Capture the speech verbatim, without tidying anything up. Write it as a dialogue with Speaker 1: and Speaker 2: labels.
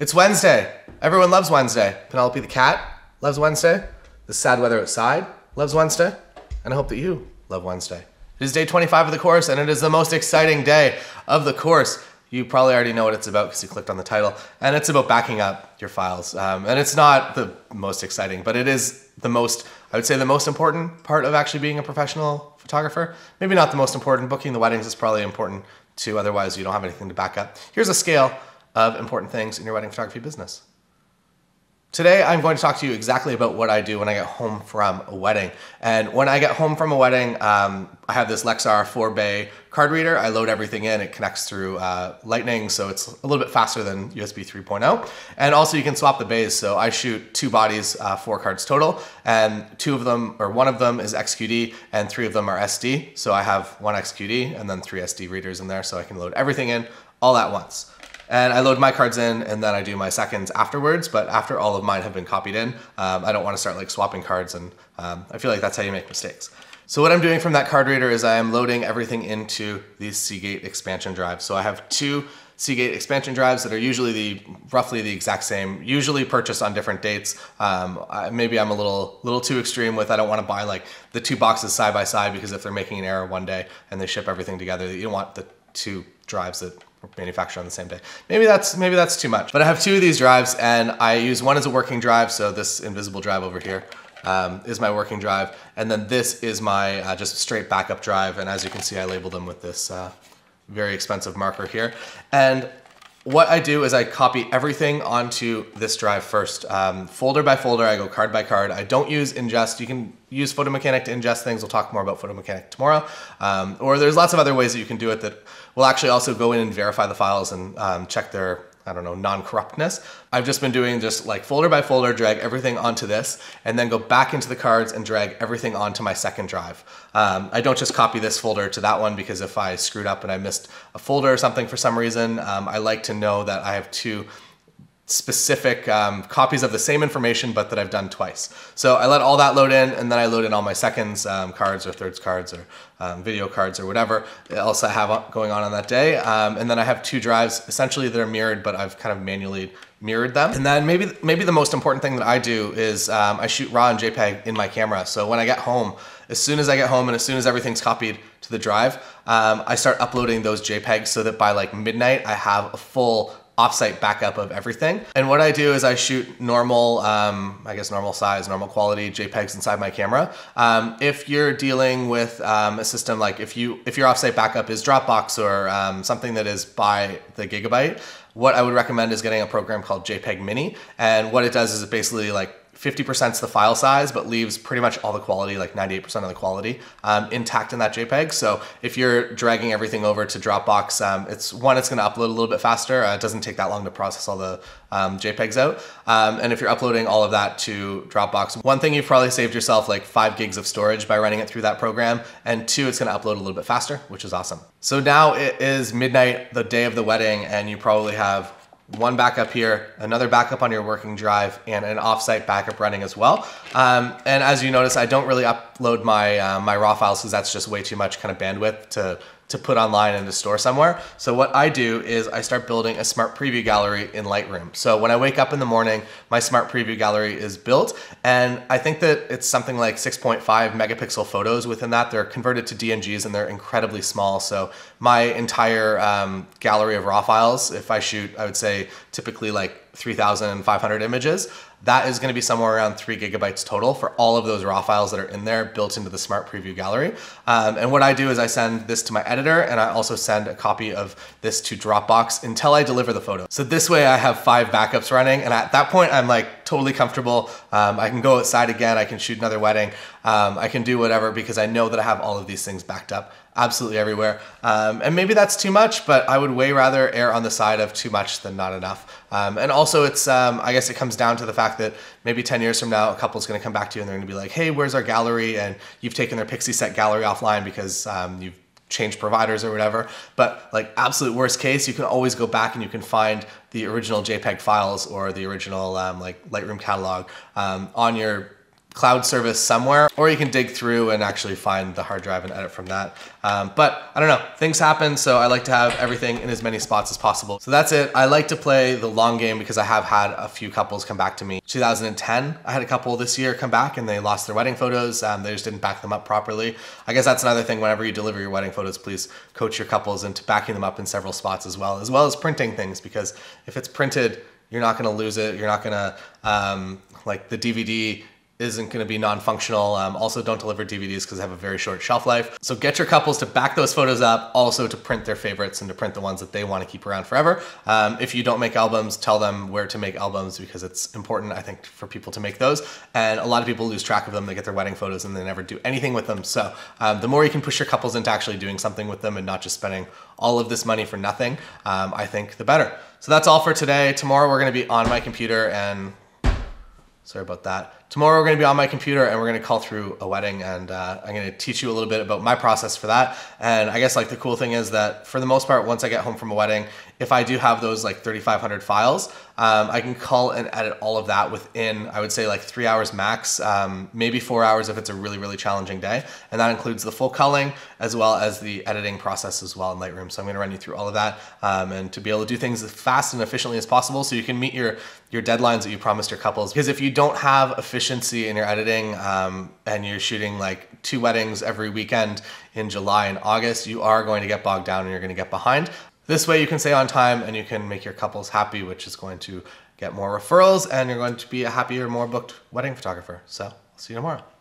Speaker 1: It's Wednesday. Everyone loves Wednesday. Penelope the cat loves Wednesday. The sad weather outside loves Wednesday. And I hope that you love Wednesday. It is day twenty-five of the course, and it is the most exciting day of the course. You probably already know what it's about because you clicked on the title, and it's about backing up your files. Um, and it's not the most exciting, but it is the most, I would say the most important part of actually being a professional photographer. Maybe not the most important. Booking the weddings is probably important too, otherwise you don't have anything to back up. Here's a scale of important things in your wedding photography business. Today, I'm going to talk to you exactly about what I do when I get home from a wedding. And when I get home from a wedding, um, I have this Lexar four bay card reader. I load everything in. It connects through uh, Lightning, so it's a little bit faster than U S B three point oh. And also you can swap the bays. So I shoot two bodies, uh, four cards total, and two of them, or one of them is X Q D, and three of them are S D. So I have one X Q D and then three S D readers in there, so I can load everything in all at once. And I load my cards in, and then I do my seconds afterwards, but after all of mine have been copied in, um, I don't want to start like swapping cards, and um, I feel like that's how you make mistakes. So what I'm doing from that card reader is I am loading everything into these Seagate expansion drives. So I have two Seagate expansion drives that are usually the roughly the exact same, usually purchased on different dates. Um, I, maybe I'm a little little too extreme with I don't want to buy like the two boxes side by side, because if they're making an error one day and they ship everything together, you don't want the two drives that manufactured on the same day. Maybe that's maybe that's too much. But I have two of these drives, and I use one as a working drive. So this invisible drive over here um, is my working drive, and then this is my uh, just straight backup drive. And as you can see, I labeled them with this uh, very expensive marker here. And what I do is I copy everything onto this drive first. Um, folder by folder, I go card by card. I don't use ingest. You can use Photomechanic to ingest things. We'll talk more about Photomechanic tomorrow. Um, or there's lots of other ways that you can do it that will actually also go in and verify the files and um, check their, I don't know, non-corruptness. I've just been doing just like folder by folder, drag everything onto this, and then go back into the cards and drag everything onto my second drive. Um, I don't just copy this folder to that one, because if I screwed up and I missed a folder or something for some reason, um, I like to know that I have two specific um, copies of the same information, but that I've done twice. So I let all that load in, and then I load in all my seconds um, cards or thirds cards or um, video cards or whatever else I have going on on that day. Um, and then I have two drives essentially that are mirrored, but I've kind of manually mirrored them. And then maybe maybe the most important thing that I do is um, I shoot RAW and JPEG in my camera. So when I get home, as soon as I get home and as soon as everything's copied to the drive, um, I start uploading those JPEGs so that by like midnight I have a full offsite backup of everything. And what I do is I shoot normal, um, I guess normal size, normal quality JPEGs inside my camera. Um, if you're dealing with um, a system like if you if your offsite backup is Dropbox or um, something that is by the gigabyte, what I would recommend is getting a program called JPEG Mini. And what it does is it basically like fifty percent is the file size, but leaves pretty much all the quality, like ninety-eight percent of the quality, um, intact in that JPEG. So if you're dragging everything over to Dropbox, um, it's one, it's gonna upload a little bit faster. Uh, it doesn't take that long to process all the um, JPEGs out. Um, and if you're uploading all of that to Dropbox, one thing, you've probably saved yourself like five gigs of storage by running it through that program. And two, it's gonna upload a little bit faster, which is awesome. So now it is midnight, the day of the wedding, and you probably have one backup here, another backup on your working drive, and an offsite backup running as well. Um, and as you notice, I don't really upload my uh, my raw files because that's just way too much kind of bandwidth to to put online and to store somewhere. So what I do is I start building a smart preview gallery in Lightroom. So when I wake up in the morning, my smart preview gallery is built, and I think that it's something like six point five megapixel photos within that. They're converted to D N Gs and they're incredibly small. So my entire um, gallery of raw files, if I shoot, I would say typically like three thousand five hundred images, that is gonna be somewhere around three gigabytes total for all of those raw files that are in there built into the smart preview gallery. Um, and what I do is I send this to my editor, and I also send a copy of this to Dropbox until I deliver the photo. So this way I have five backups running, and at that point I'm like totally comfortable. Um, I can go outside again, I can shoot another wedding, um, I can do whatever, because I know that I have all of these things backed up absolutely everywhere. Um, and maybe that's too much, but I would way rather err on the side of too much than not enough. Um, and also it's, um, I guess it comes down to the fact that maybe ten years from now, a couple's gonna come back to you and they're gonna be like, hey, where's our gallery? And you've taken their Pixieset gallery offline because um, you've changed providers or whatever. But like absolute worst case, you can always go back and you can find the original JPEG files or the original um, like Lightroom catalog um, on your cloud service somewhere, or you can dig through and actually find the hard drive and edit from that. Um, but I don't know, things happen, so I like to have everything in as many spots as possible. So that's it. I like to play the long game because I have had a few couples come back to me. two thousand ten, I had a couple this year come back and they lost their wedding photos. Um, they just didn't back them up properly. I guess that's another thing. Whenever you deliver your wedding photos, please coach your couples into backing them up in several spots as well, as well as printing things, because if it's printed, you're not gonna lose it. You're not gonna, um, like the D V D isn't going to be non-functional. Um, also, don't deliver D V Ds because they have a very short shelf life. So get your couples to back those photos up, also to print their favorites and to print the ones that they want to keep around forever. Um, if you don't make albums, tell them where to make albums, because it's important, I think, for people to make those. And a lot of people lose track of them. They get their wedding photos and they never do anything with them. So um, the more you can push your couples into actually doing something with them and not just spending all of this money for nothing, um, I think the better. So that's all for today. Tomorrow we're going to be on my computer and sorry about that. Tomorrow we're going to be on my computer and we're going to call through a wedding, and uh, I'm going to teach you a little bit about my process for that. And I guess like the cool thing is that for the most part, once I get home from a wedding, if I do have those like thirty-five hundred files, um, I can call and edit all of that within, I would say like three hours max, um, maybe four hours if it's a really, really challenging day. And that includes the full culling as well as the editing process as well in Lightroom. So I'm going to run you through all of that um, and to be able to do things as fast and efficiently as possible so you can meet your, your deadlines that you promised your couples. Because if you don't have efficiency in your editing um, and you're shooting like two weddings every weekend in July and August, you are going to get bogged down and you're going to get behind. This way you can stay on time and you can make your couples happy, which is going to get more referrals, and you're going to be a happier, more booked wedding photographer. So I'll see you tomorrow.